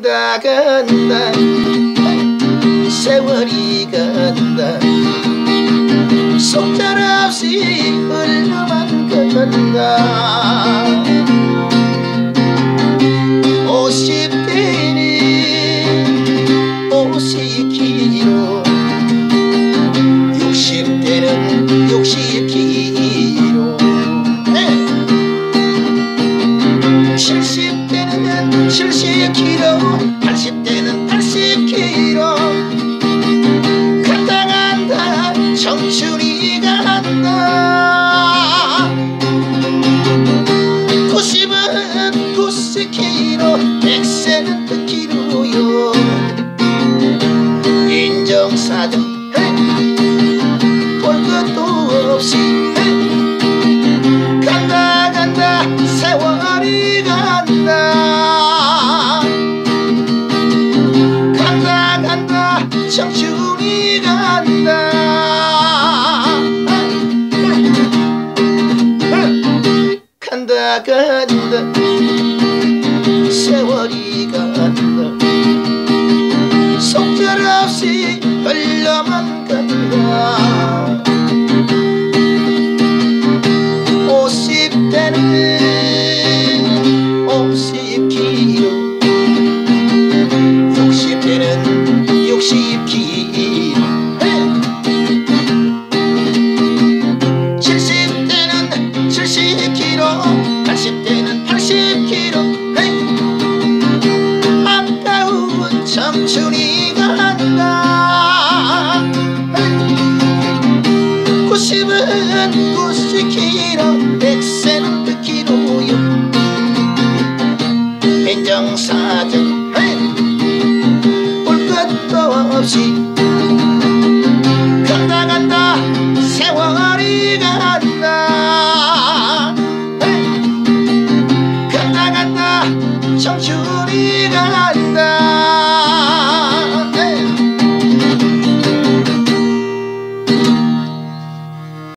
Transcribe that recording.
간다 간다 세월이 간다 속절없이 흘러만 간다 50대는 50키로 60대는 60키로 70대는 70키로 80대는 80키로 간다 간다 청춘이 간다 90은 90키로 백세는 백키로요 인정사정 볼 것도 없이 간다 간다 세월이 간다 간다 간다 청춘이 간다 간다 간다 세월이 간다 속절없이 흘러만 간다 50대는 50키로 60대는 60키로 70대는 70키로 80대는 80키로 아까운 청춘이 간다 90은 90키로 백세는 백키로요 인정사정 볼 것도 없이